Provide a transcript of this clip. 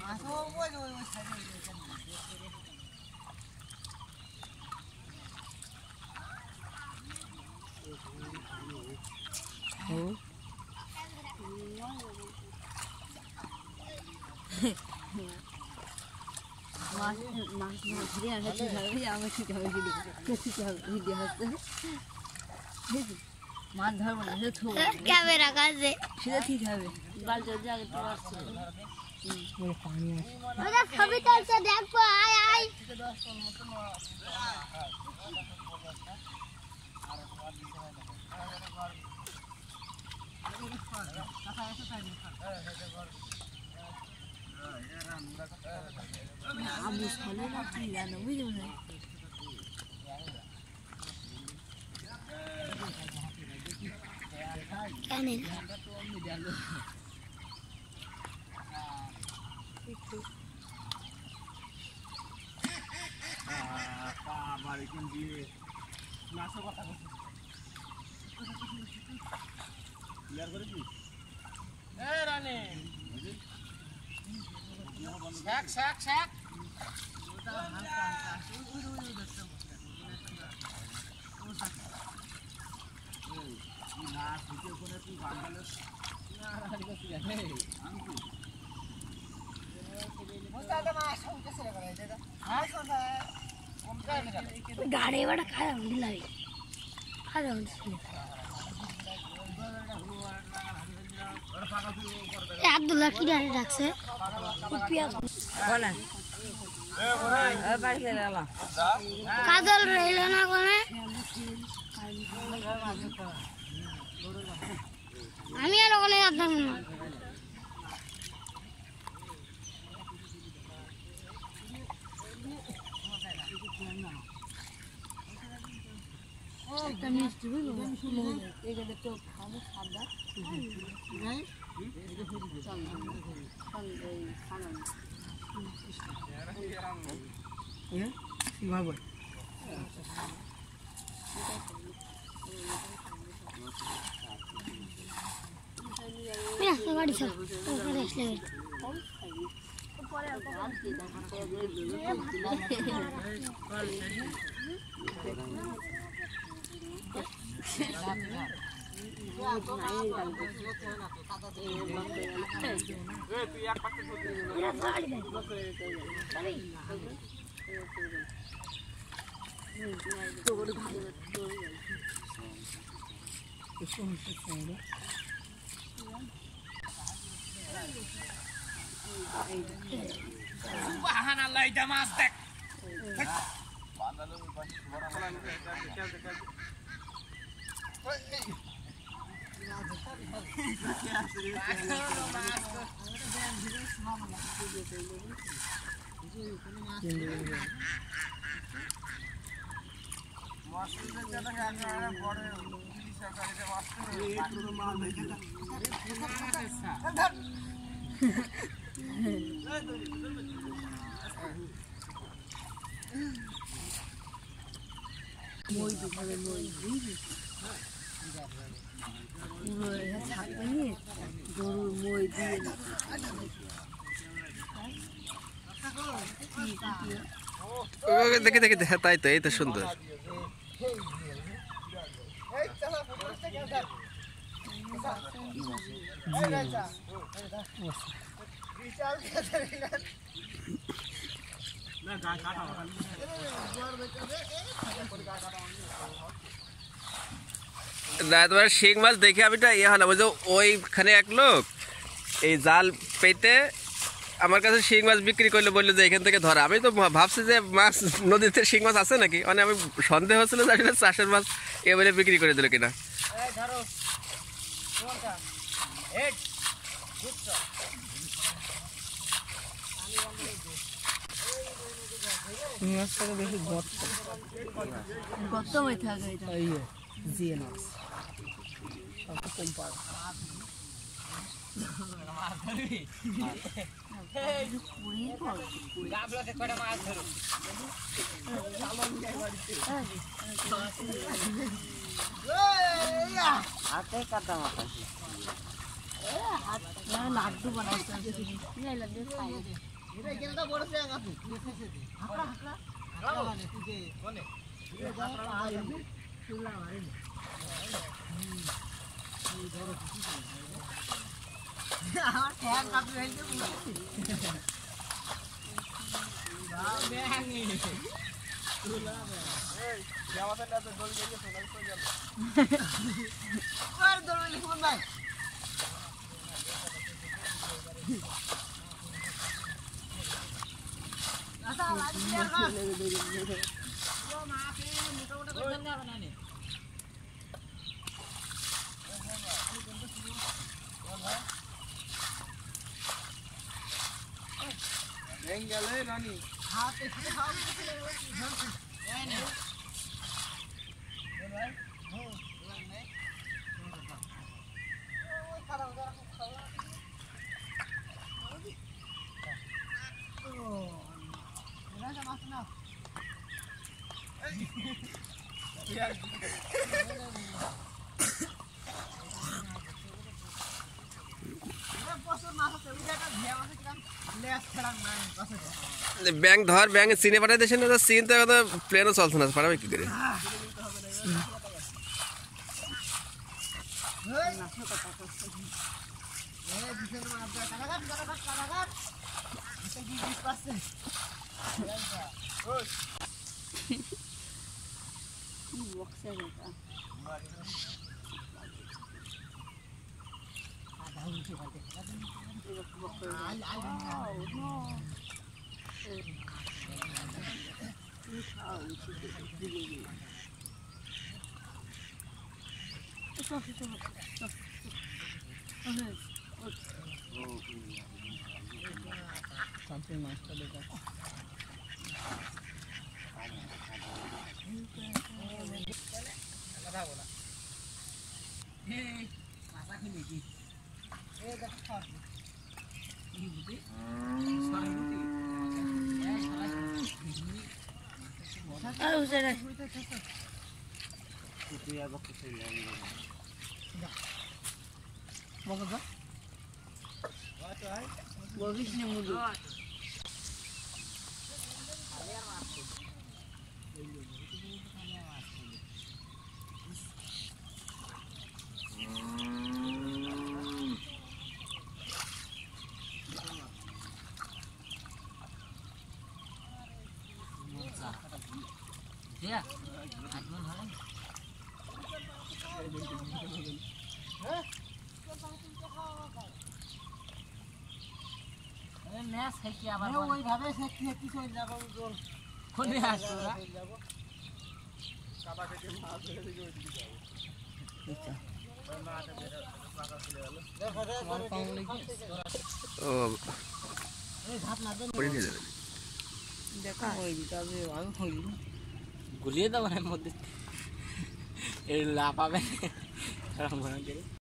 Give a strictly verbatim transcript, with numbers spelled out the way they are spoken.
মাছ ধরবো না ক্যামেরা কাছে সেটা ঠিক হবে ছবি তুলছে দেখবো আয় আয় আমি ফলে না কি জানো বুঝলো না শাক শাক শাক गाड़ी बड़ा खाया हम दिलाई खाया हम ए अब्दुल्ला की गाड़ी रखसे पिया बोला ए बाड़ी से लाला काजल रहिला ना कोने আমি আর ওখানে আসতাম না একটা মিষ্টি বুঝলো এখানে তো খাবো সাদা হ্যাঁ বাবা Mira, se va a rizar. Para este. Subhanallah, itu mas tek. মই দুপুরে মই বুঝলি পুরো এটা থাকবে নি গরুর মই দিয়ে দেখে দেখে দেখে তাই তো এই তো সুন্দর তোমার শিং মাছ দেখে আমি ইয়ে হলাম ওই যে ওইখানে এক লোক এই জাল পেতে আমার কাছে শিং মাছ বিক্রি করলে বললো যে এখান থেকে ধরা আমি তো ভাবছি যে মাছ নদীতে শিং মাছ আছে নাকি মানে আমি সন্দেহ হচ্ছিল জানি না চাষের মাছ এবারে বিক্রি করে দিল কিনা মাছটা বেশি গর্ত গর্ত হয়ে থাকে এটা জিয়ে মাছ কম পার হাতে কাটা মাথা লাড্ডু বানাইতে লাড্ডু খাই এটা কেনটা বড়ছে আগাতু হাঁকড়া হাঁকড়া হাঁকড়া মানে তুই যে কোনে এটা যা পাই তুলা মারি আমার ঠ্যাং কাপড় হইছে পুরো বাহ ব্যাঙি তুলা এই জামাতে না তো দল গিয়ে সোনাল কই গেল আর দৌড়ে লিখুন ভাই আচ্ছা লাগি আর না ও মা কে মোটা মোটা করে না বানানে ব্যাং গেলে রানী হাত এসে হাত এসে এই নে ব্যাং ধর ব্যাং চিনে পাঠাই দিয়েছেন না চিন তো এখন প্লেনও চলছে না পাঠাবে কি করে বক্সের এটা আর হুসেন বলিস না মুদু দিয়া আজমন হয় এ ম্যাচ খেকি আবার ওইভাবে খেকি খেকি চলে যাব গোল কোনে আসছো না কাবা থেকে মাছ ধরে দিকে ওইদিকে যাও আচ্ছা মাঠে বের পাকা খুলে গেল আমার পাও লাগি ও এই ঘাট না দেন পড়ে নিয়ে যাবে দেখা হই দিতে হবে আমি হই গুলিয়ে দাও এর মধ্যে এই লাফাবে এরকম করে